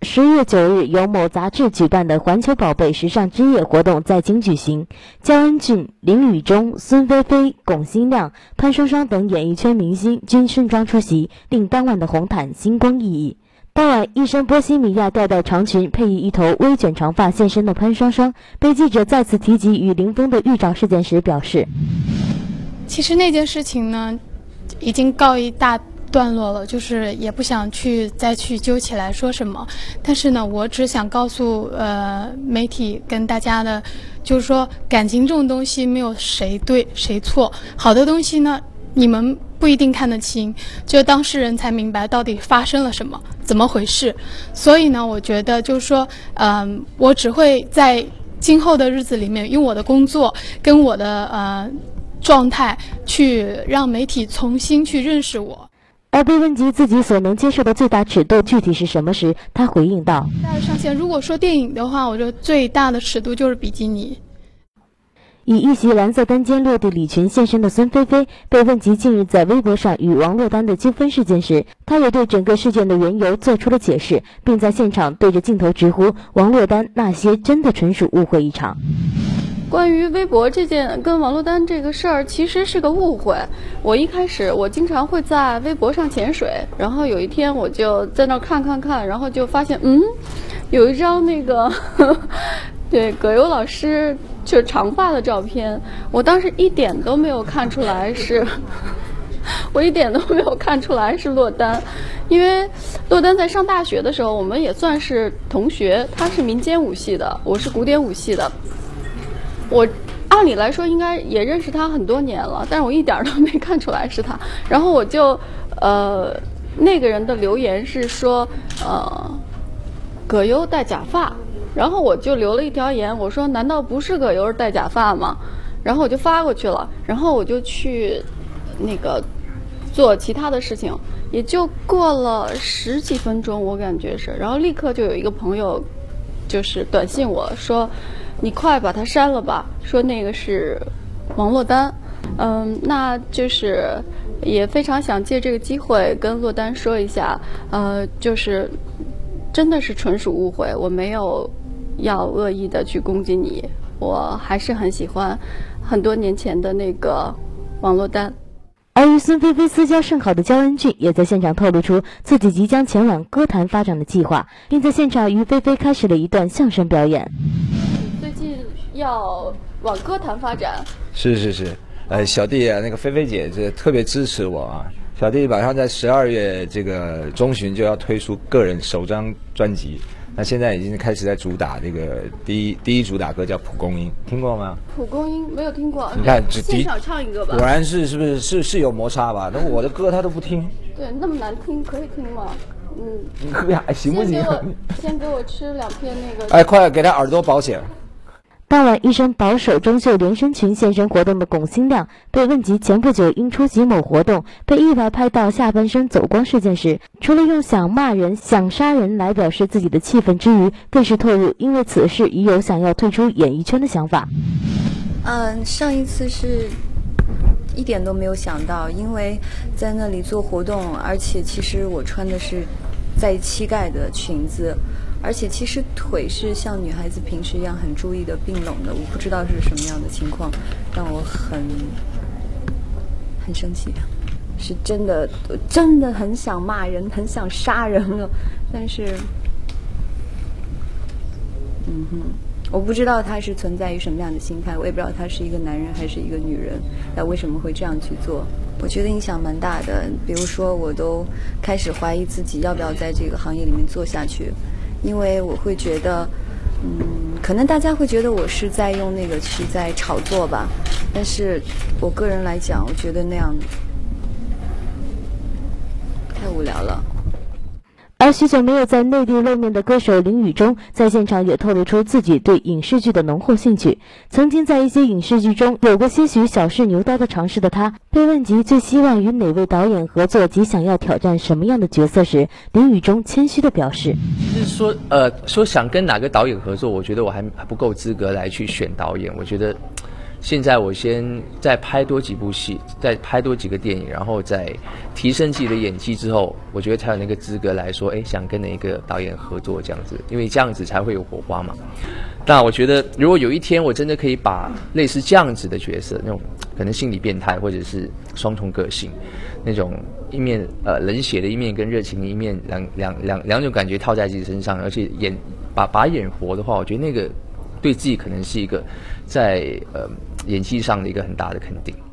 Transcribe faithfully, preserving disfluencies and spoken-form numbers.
十一月九日，由某杂志举办的环球宝贝时尚之夜活动在京举行，焦恩俊、林宇中、孙菲菲、龚欣亮、潘双双等演艺圈明星均盛装出席，令当晚的红毯星光熠熠。当晚，一身波西米亚吊带长裙，配以一头微卷长发现身的潘双双，被记者再次提及与林峰的预兆事件时表示：“ 其实那件事情呢，已经告一大段落了，就是也不想去再去揪起来说什么。但是呢，我只想告诉呃媒体跟大家的，就是说感情这种东西没有谁对谁错，好的东西呢，你们不一定看得清，只有当事人才明白到底发生了什么，怎么回事。所以呢，我觉得就是说，嗯、呃，我只会在今后的日子里面，用我的工作跟我的呃状态，去让媒体重新去认识我。” 而被问及自己所能接受的最大尺度具体是什么时，他回应道：“ 大的上限，如果说电影的话，我觉得最大的尺度就是比基尼。” 以一袭蓝色单肩落地礼裙现身的孙菲菲，被问及近日在微博上与王珞丹的纠纷事件时，她也对整个事件的缘由做出了解释，并在现场对着镜头直呼王珞丹那些真的纯属误会一场。 关于微博这件跟王珞丹这个事儿，其实是个误会。我一开始我经常会在微博上潜水，然后有一天我就在那看看看，然后就发现，嗯，有一张那个呵呵对葛优老师就是长发的照片，我当时一点都没有看出来是，我一点都没有看出来是珞丹，因为珞丹在上大学的时候，我们也算是同学，她是民间舞系的，我是古典舞系的。我按理来说应该也认识他很多年了，但是我一点都没看出来是他。然后我就，呃，那个人的留言是说，呃，葛优戴假发，然后我就留了一条言，我说难道不是葛优戴假发吗？然后我就发过去了，然后我就去那个做其他的事情，也就过了十几分钟，我感觉是，然后立刻就有一个朋友就是短信我说，你快把它删了吧，说那个是王珞丹。嗯，那就是也非常想借这个机会跟珞丹说一下，呃，就是真的是纯属误会，我没有要恶意的去攻击你，我还是很喜欢很多年前的那个王珞丹。 而与孙菲菲私交甚好的焦恩俊也在现场透露出自己即将前往歌坛发展的计划，并在现场与菲菲开始了一段相声表演。 最近要往歌坛发展？ 是是是，呃，小弟啊，那个菲菲姐这特别支持我啊。小弟马上在十二月这个中旬就要推出个人首张专辑，那现在已经开始在主打这个第一第一主打歌叫《蒲公英》，听过吗？ 蒲公英没有听过， 你看现场唱一个吧。 果然是是不是是是有摩擦吧？那我的歌他都不听。 对，那么难听可以听吗？嗯， 你可以行不行？ 先给我先给我吃两片那个。 哎，快给他耳朵保险。 当晚一身薄手中袖连身裙现身活动的龚欣亮，被问及前不久因出席某活动被意外拍到下半身走光事件时，除了用想骂人、想杀人来表示自己的气愤之余，更是透露因为此事已有想要退出演艺圈的想法。 嗯，上一次是一点都没有想到，因为在那里做活动，而且其实我穿的是在膝盖的裙子，而且其实腿是像女孩子平时一样很注意的并拢的，我不知道是什么样的情况，让我很很生气，是真的真的很想骂人，很想杀人了，但是嗯哼，我不知道他是存在于什么样的心态，我也不知道他是一个男人还是一个女人，他为什么会这样去做。我觉得影响蛮大的，比如说我都开始怀疑自己要不要在这个行业里面做下去，因为我会觉得嗯，可能大家会觉得我是在用那个去在炒作吧，但是我个人来讲，我觉得那样太无聊了。 而许久没有在内地露面的歌手林宇中，在现场也透露出自己对影视剧的浓厚兴趣。曾经在一些影视剧中有过些许小试牛刀的尝试的他，被问及最希望与哪位导演合作及想要挑战什么样的角色时，林宇中谦虚地表示：“ 其实说呃说想跟哪个导演合作，我觉得我还还不够资格来去选导演。我觉得现在我先再拍多几部戏，再拍多几个电影，然后再提升自己的演技之后，我觉得才有那个资格来说，哎，想跟哪一个导演合作这样子，因为这样子才会有火花嘛。那我觉得，如果有一天我真的可以把类似这样子的角色，那种可能心理变态或者是双重个性，那种一面呃冷血的一面跟热情的一面，两两两两种感觉套在自己身上，而且演把把演活的话，我觉得那个对自己可能是一个在呃演技上的一个很大的肯定。